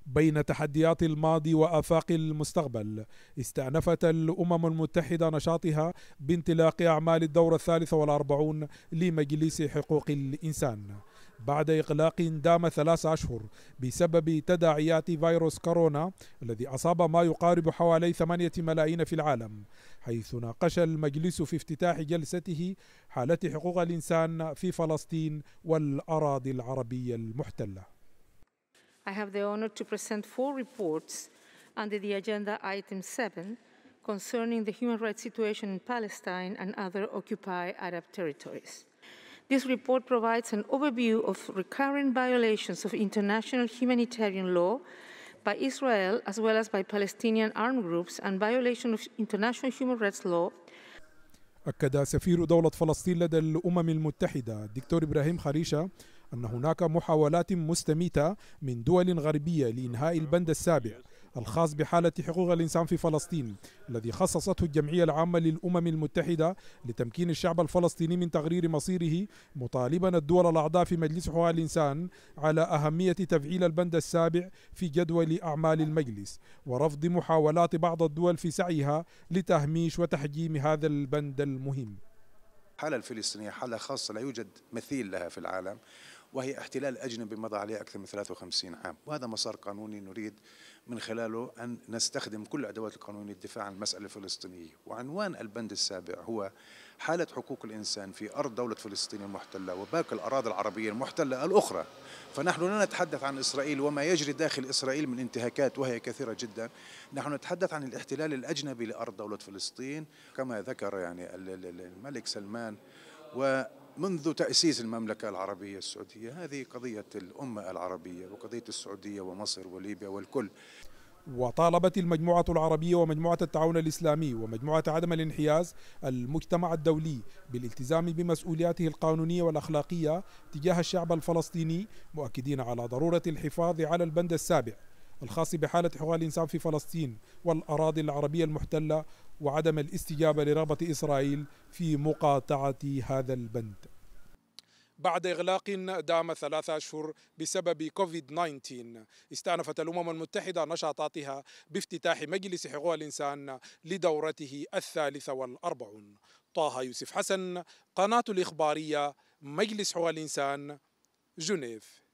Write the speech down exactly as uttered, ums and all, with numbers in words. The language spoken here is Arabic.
بين تحديات الماضي وآفاق المستقبل، استأنفت الأمم المتحدة نشاطها بانطلاق أعمال الدورة الثالثة والأربعون لمجلس حقوق الإنسان بعد إغلاق دام ثلاث أشهر بسبب تداعيات فيروس كورونا الذي أصاب ما يقارب حوالي ثمانية ملايين في العالم، حيث ناقش المجلس في افتتاح جلسته حالة حقوق الإنسان في فلسطين والأراضي العربية المحتلة. I have the honor to present four reports under the agenda item seven concerning the human rights situation in Palestine and other occupied Arab territories. This report provides an overview of recurrent violations of international humanitarian law by Israel as well as by Palestinian armed groups and violation of international human rights law. أكد سفير دولة فلسطين لدى الأمم المتحدة الدكتور إبراهيم خريشة أن هناك محاولات مستميتة من دول غربية لإنهاء البند السابع الخاص بحالة حقوق الإنسان في فلسطين الذي خصصته الجمعية العامة للأمم المتحدة لتمكين الشعب الفلسطيني من تقرير مصيره، مطالبا الدول الأعضاء في مجلس حقوق الإنسان على أهمية تفعيل البند السابع في جدول أعمال المجلس ورفض محاولات بعض الدول في سعيها لتهميش وتحجيم هذا البند المهم. الحالة الفلسطينية حالة خاصة لا يوجد مثيل لها في العالم، وهي احتلال أجنبي مضى عليه أكثر من ثلاثة وخمسين عام، وهذا مسار قانوني نريد من خلاله أن نستخدم كل الأدوات القانونية للدفاع عن المسألة الفلسطينية. وعنوان البند السابع هو حالة حقوق الإنسان في أرض دولة فلسطين المحتلة وباقي الأراضي العربية المحتلة الأخرى. فنحن لا نتحدث عن إسرائيل وما يجري داخل إسرائيل من انتهاكات وهي كثيرة جدا، نحن نتحدث عن الاحتلال الأجنبي لأرض دولة فلسطين كما ذكر يعني الملك سلمان ومنذ تأسيس المملكة العربية السعودية. هذه قضية الأمة العربية وقضية السعودية ومصر وليبيا والكل. وطالبت المجموعة العربية ومجموعة التعاون الإسلامي ومجموعة عدم الانحياز المجتمع الدولي بالالتزام بمسؤولياته القانونية والأخلاقية تجاه الشعب الفلسطيني، مؤكدين على ضرورة الحفاظ على البند السابع الخاص بحالة حقوق الإنسان في فلسطين والأراضي العربية المحتلة وعدم الاستجابة لرغبة إسرائيل في مقاطعة هذا البند. بعد إغلاق دام ثلاثة أشهر بسبب كوفيد تسعة عشر، استأنفت الأمم المتحدة نشاطاتها بافتتاح مجلس حقوق الإنسان لدورته الثالثة والأربعون. طه يوسف حسن، قناة الإخبارية، مجلس حقوق الإنسان، جنيف.